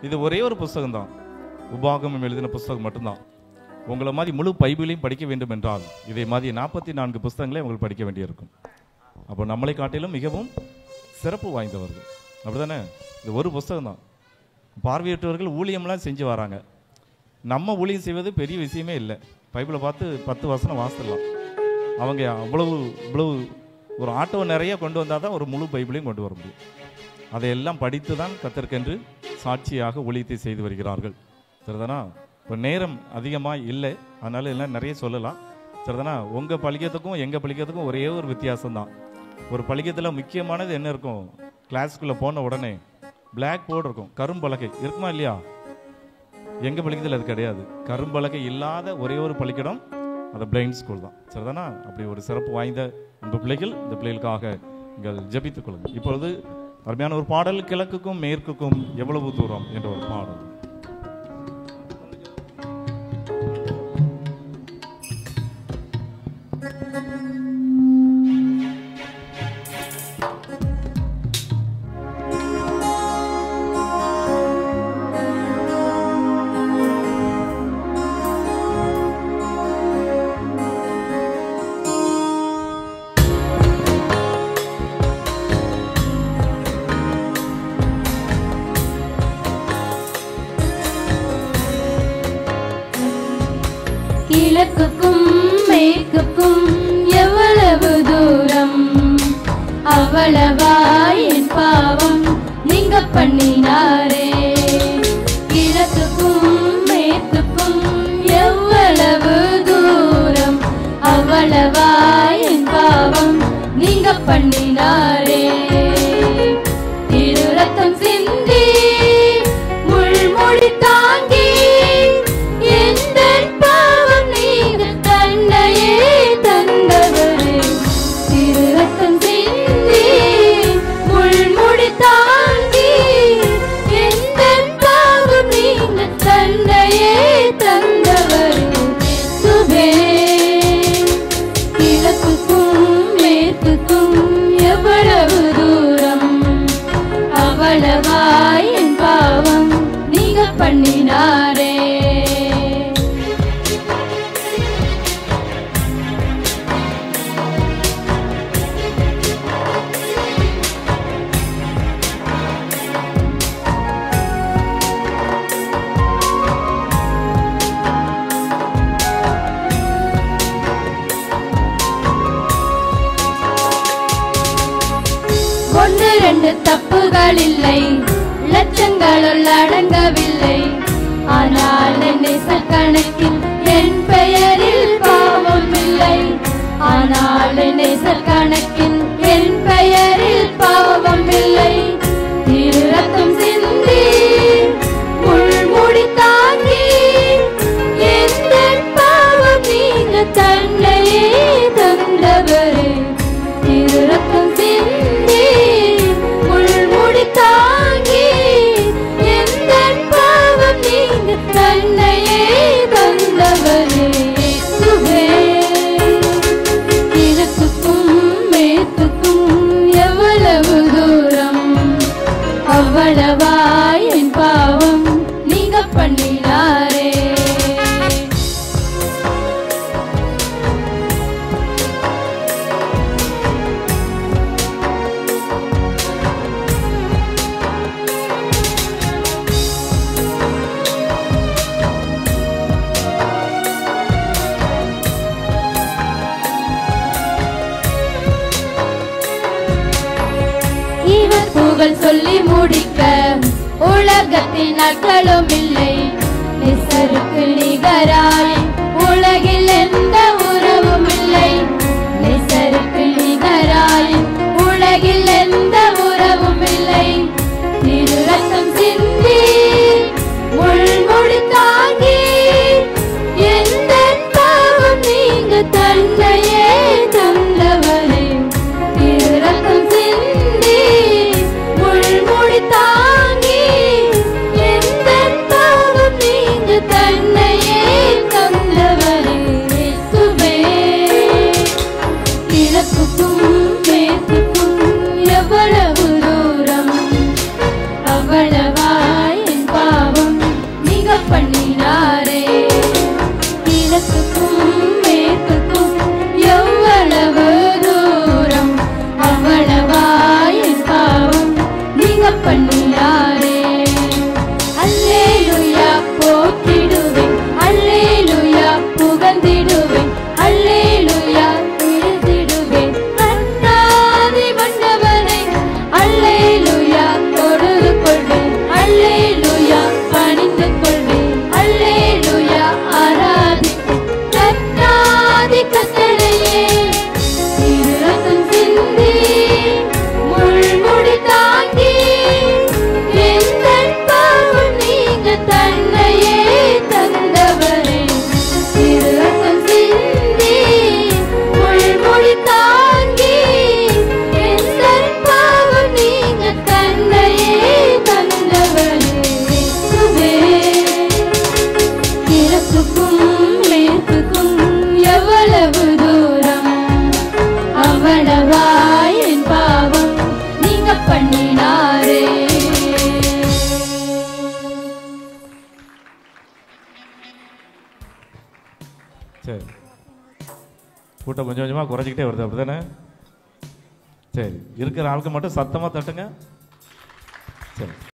இது ஒரே ஒரு புஸ்தகம் தான், உபாகமம் எழுதின புஸ்தகம் மட்டும்தான். உங்களை மாதிரி முழு பைபிளையும் படிக்க வேண்டும் என்றால் இதே மாதிரி 44 புஸ்தகங்களை உங்களுக்கு படிக்க வேண்டியிருக்கும். அப்போ நம்மளை காட்டிலும் மிகவும் சிறப்பு வாய்ந்தவர்கள், அப்படிதானே? இது ஒரு புஸ்தகம் தான். பார்வையற்றவர்கள் ஊழியம்லாம் செஞ்சு வராங்க. நம்ம ஊழியம் செய்வது பெரிய விஷயமே இல்லை. பைபிளை பார்த்து 10 வசனம் வாசிடலாம். அவங்க இவ்வளவு ஒரு ஆட்டோ நிறைய கொண்டு வந்தால் தான் ஒரு முழு பைபிளையும் கொண்டு வர முடியும். அதையெல்லாம் படித்து தான் கர்த்தருக்கென்று சாட்சியாக ஊழியத்தை செய்து வருகிறார்கள். சரிதானா? இப்போ நேரம் அதிகமாக இல்லை, அதனால எல்லாம் நிறைய சொல்லலாம். சரிதானா? உங்கள் பள்ளிக்கத்துக்கும் எங்கள் பள்ளிக்கத்துக்கும் ஒரே ஒரு வித்தியாசம்தான். ஒரு பள்ளிக்கத்தில் முக்கியமானது என்ன இருக்கும்? கிளாஸுக்குள்ளே போன உடனே பிளாக் போர்டு இருக்கும், கரும்பலகை இருக்குமா இல்லையா? எங்கள் பள்ளிக்கத்தில் அது கிடையாது. கரும்பலகை இல்லாத ஒரே ஒரு பள்ளிக்கூடம் அது பிளைண்ட் ஸ்கூல் தான். சரிதானா? அப்படி ஒரு சிறப்பு வாய்ந்த அன்பு பிள்ளைகள், இந்த பிள்ளைகளுக்காக நீங்கள் ஜெபித்துக் கொள்ளுங்கள். இப்பொழுது அருமையான ஒரு பாடல், கிழக்குக்கும் மேற்குக்கும் எவ்வளவு தூரம் என்ற ஒரு பாடல். கிழக்குக்கும் மேற்குக்கும் எவ்வளவு தூரம், அவ்வளவா என் பாவம் நீங்க பண்ணினாரே. கிழக்குக்கும் மேற்குக்கும் எவ்வளவு தூரம், அவ்வளவா என் பாவம் நீங்க பண்ணினாரே. திரு ரத்தம் சிந்தி முள்முடி தாங்கி பண்ணினாரே. ஒன்று ரெண்டு தப்புகள் இல்லை, லட்சங்களுள் அடங்கவில்லை. ஆனால் நேசர் கணக்கில் என் பெயரில் பாவம் இல்லை. ஆனால் நேசர் கணக்கில் என் பெயரில் பாவம் இல்லை. திரு ரத்தம் சிந்தி முள்முடி தாங்கி எந்த பாவம் நீங்க தன்னையே தந்தவரே. திரு ரத்தம் சிந்தி முள்முடி தாங்கி எந்த பாவம் நீங்க தன்னையே தந்தவரே. கிழக்குக்கும் மேற்குக்கும் எவ்வளவு தூரம், அவ்வளவா என் பாவம் நீங்க பண்ணினாரே. இவர் புகழ் சொல்லி முடிக்க உலகத்தின் நாட்களும் இல்லை. நேசருக்கு நிகராய் உலகில் எந்த உறவும் இல்லை. நேசருக்கு நிகராய் உலகில் எந்த உறவும் இல்லை. திரு ரத்தம் சிந்தி முள்முடி தாங்கி எந்த பாவம் நீங்க தன்னையே தந்தவரே. திரு ரத்தம் சிந்தி முள்முடி தாங்கி எந்த பாவம் நீங்க தன்னையே தந்தவரே. கிழக்குக்கும் மேற்குக்கும் எவ்வளவு தூரம், அவ்வளவா சரி, கூட்டம் கொஞ்சம் கொஞ்சமாக குறைஞ்சிக்கிட்டே வருது, அப்படிதானே? சரி, இருக்கிற ஆளுக்கு மட்டும் சத்தமாக தட்டுங்க. சரி.